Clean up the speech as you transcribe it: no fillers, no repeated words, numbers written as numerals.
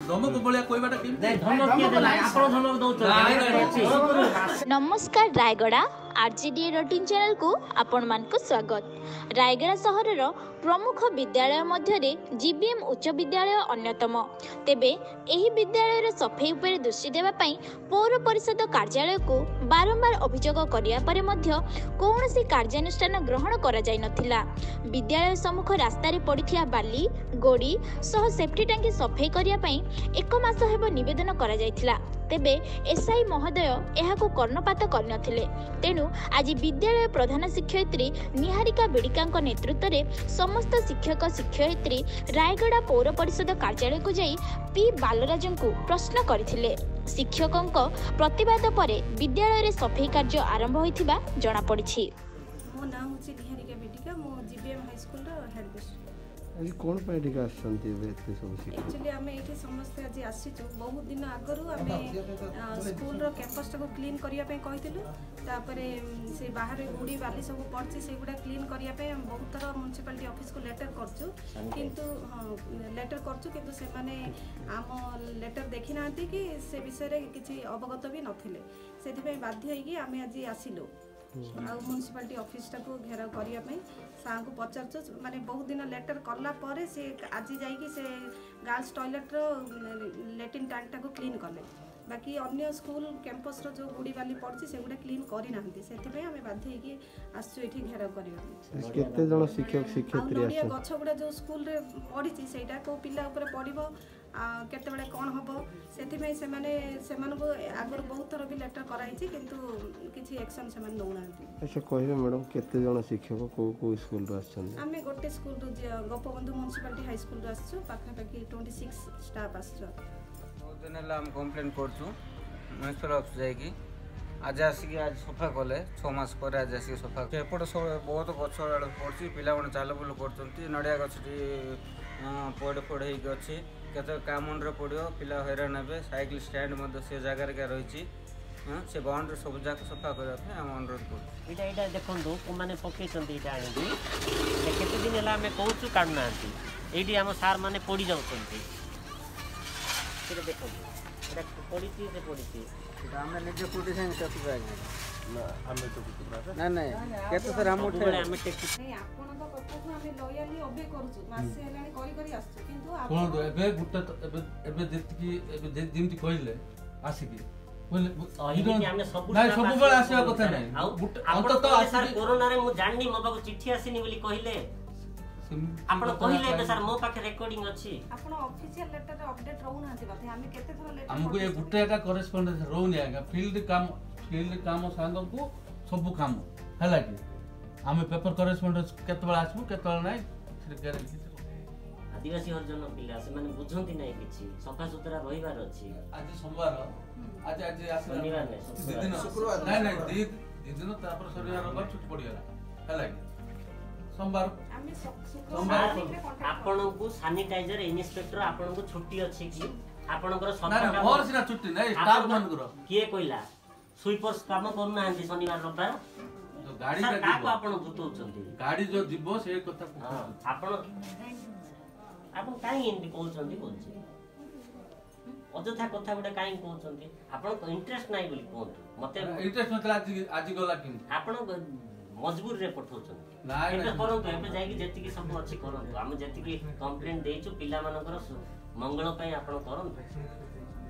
धमक बलिया कहबाटा कि धमक किए देला आपण धमक दउछ। नमस्कार रायगड़ा आरजीडी 18 चैनल को आपण मान को स्वागत। रायगड़ा सहरर प्रमुख विद्यालय मध्य जीबीएम उच्च विद्यालय अन्यतम। तेबे एही विद्यालय सफाई उपर दृष्टि देवा पई पौर परिषद कार्यालय को बारंबार अभियोग करिया परे मध्य कौनसी कार्यानुष्ठान ग्रहण करा जाय नथिला। विद्यालय सम्मुख रास्ता रे पड़िथिया बाली गोड़ी सह सेफ्टी टांकी सफाई करिया पई 1 मास हेबो निवेदन करा जायथिला। तेबे एसआई महोदय एहाको कर्णपात करनथिले। तेणु आज विद्यालय प्रधान शिक्षयित्री निहारिका बेडिकांक नेतृत्व में समस्त शिक्षक शिक्षयित्री रायगड़ा पौर परिषद कार्यालय को जाई पी बालराजन को प्रश्न करथिले। शिक्षकों प्रतिवाद परे विद्यालय रे सफाई कार्य आरंभ होइथिबा जणा पड़िछि। मो नाम होछि निहारिका बेडिका, मो जीबीएम हाई स्कूल रो हेडमिस्ट्रेस। आज कोन पे टिका आछंती एते सब शिक्षा एक्चुअली हमें एठी समस्त आज आसीचो बहुत दिन आगरु हमें स्कूल रो कैंपस को क्लीन करिया पे कहितलु। तापरे से बाहर गुडी बाली सब पड़छि सेगुडा क्लीन करिया पे हम बहुत तरह म्युनिसिपलिटी ऑफिस को लेटर करछु, किंतु लेटर करछु किंतु से माने आम लेटर देखि नांती कि से विषय रे किछि अवगत भी नथिले। सेथि पे बाध्य होई कि हमें आज आसिलो म्युनिसिपालिटी ऑफिस को घेराव करने सार को पचार माने बहुत दिन लेटर कला परे से आज जाइए से गर्ल्स टॉयलेट लैट्रिन टैंक को क्लीन कले। बाकी अन्य स्कूल कैंपस रो जो गुड़ी बाली पड़छि सेगुडा क्लीन करि नाहंती। सेथि हमें बाध्य होई कि आसु एठी घेराव करियो। केते जण शिक्षक शिक्षयित्री आछन गछ गुडा जो स्कूल रे पड़िछि सेटा को पिला ऊपर पड़िबो केते बेले कोन हबो सेथि में से माने सेमान को आगर बहुत थर भी लेटर कराइछि किंतु किछि एक्शन सेमान नौ नाहंती। अच्छा कहबे मैडम केते जण शिक्षक को स्कूल रो आछन? हमें गोटे स्कूल रो गोपबंधु म्युनिसिपालिटी हाई स्कूल रो आछो पाखा पाखी 26 स्टाफ आछो। दिन हम कम्प्लेन करछु म्युनिसिपल ऑफिस जाइकी आज आसिक आज सफा कले 6 मास पर आज आसिक सफा एपट सब बहुत गछ पड़ी पिला चाल बुल कर नड़िया गछटी पड़ पड़ होगी केत कामंडे पड़ो पिला हैरान हे साइकिल स्टैंड से जगार क्या रही से बाउंड्री सब जाक सफा करने आम अनुरोध कर। यहाँ देखो मैंने पकईं यहाँ आने केते दिन है आम कौचु काढ़ुना ये आम सार मैंने पड़ जाऊँ देखो पड़ी से पड़ी आमे निजे पुटी से कति बाय ना हमें तो कुछ ना नहीं केते सर हम उठे हमें टेक नहीं आपन तो कथा को हमें लॉयली ओबे करछु मासे हेलानी करी करी आछछु किंतु आप कोन तो एबे गुट्टा एबे जेतकी एबे जेमति कहिले आसीकी बोले हमें सब नहीं सब बेला आसीबा कथा नहीं अंत तो सर कोरोना रे मु जाननी मो बाबू चिट्ठी आसीनी बोली कहिले आपण कहिले बे सर मो पाखे रिकॉर्डिंग अछि आपण ऑफिशियल लेटर रे अपडेट रहू नांती बाते हमें केते थरो लेटर हमको ये गुट्टा का करेस्पोंडेंस रहउनी आगा फील्ड काम सांगम को सब काम हला कि हमें पेपर करेस्पोंडेंस केते बेला आसबो केते बेला नहीं से गारंटी आदिवासी हरजन पिला से माने बुझंती नहीं किछि सफा सुतरा रहिबार अछि। आज सोमवार आज आसी शनिवार नहीं दिन शुक्रवार नहीं दिन तापर शनिवार रविवार छुट्टी पड़ी गला हला कि सोमवार हमें शुक्रवार आपण को सैनिटाइजर इंस्पेक्टर आपण को छुट्टी अछि कि आपनकर सफा ना मोर सिना छुट्टी नहीं स्टाफ मान करो किए कइला स्वीपर्स काम करू नांती शनिवार रविवार जो गाड़ी सर का का आपण बुतौचंती गाड़ी जो जीवो से कथा आपण काई एंती कहउचंती बोलछि अजथा कथा गुडा काई कहउचंती आपण इंटरेस्ट नाही बोली कोंतु मते इंटरेस्ट मतलब आज गला कि आपण मजबूर रे पठौचंती नाही एबे करंतु एबे जाई कि जेति कि सब अछि करंतु हम जेति कि कंप्लेंट देइछु पिला मानकर मंगल पई आपण करंतु